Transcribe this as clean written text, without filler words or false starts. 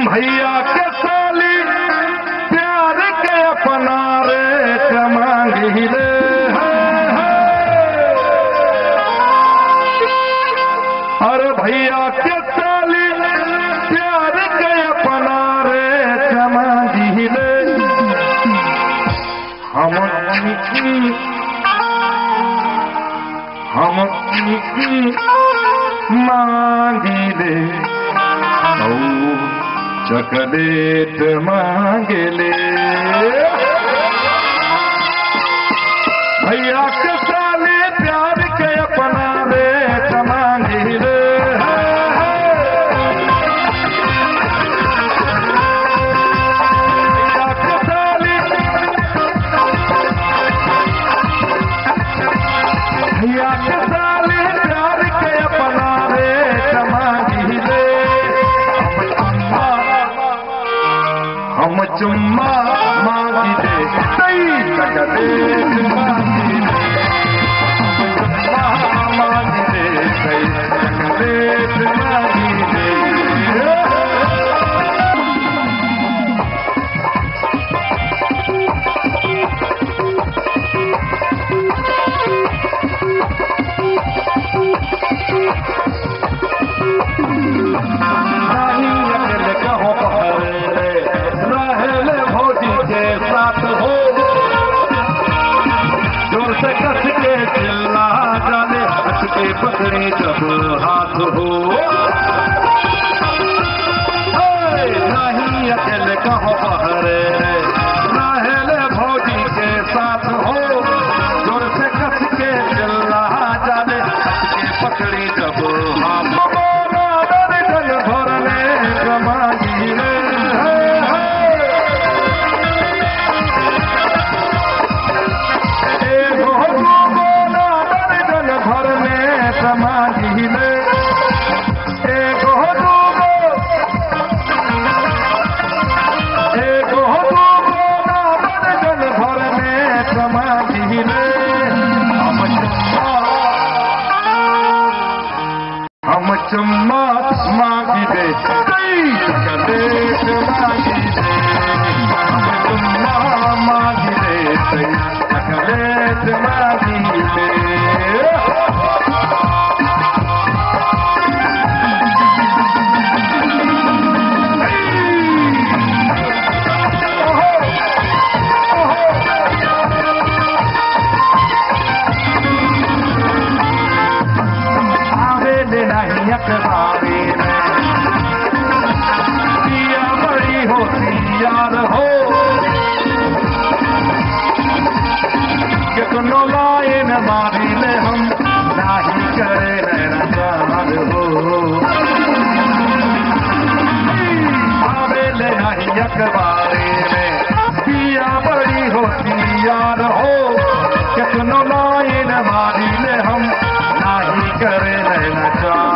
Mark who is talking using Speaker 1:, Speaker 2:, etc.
Speaker 1: भैया के साली प्यार के अपना रेट मांगी रे। अरे भैया के साली प्यार के अपना रेट मांगी रे। हम मांगी ले चकलेट मांगे ले। भैया के साले प्यार के अपना रेट मांगी ले। भैया के साले प्यार के अपना रेट मांगी ले। हम चुम्मा मांगी दे सही चकलेट मांगी दे। चुम्मा मांगी दे सही चकलेट मांगी दे। कस के चिल्ला जाने हट के पकड़े जब हाथ हो। नहीं अकेले कहो बहरे रहले भौजी के साथ हो। जोर से कस के चिल्ला जाने हट के पकड़े जब हाथ हो। जल भरने कमाई रे। समाधि में एगो दूगो नावर जल भर में समाधि में। हम चुम्मा मांगी दे चकलेट मांगी दे। हम चुम्मा मांगी दे चकलेट मांगी दे। अखबारी में पिया बड़ी होशियार हो। कितनो लाइन मारी ले हम नाही करे नजार हो। आवेले नहीं अखबारी में पिया बड़ी होशियार हो। कितनो लाइन मारी ले हम नाही करे नजार।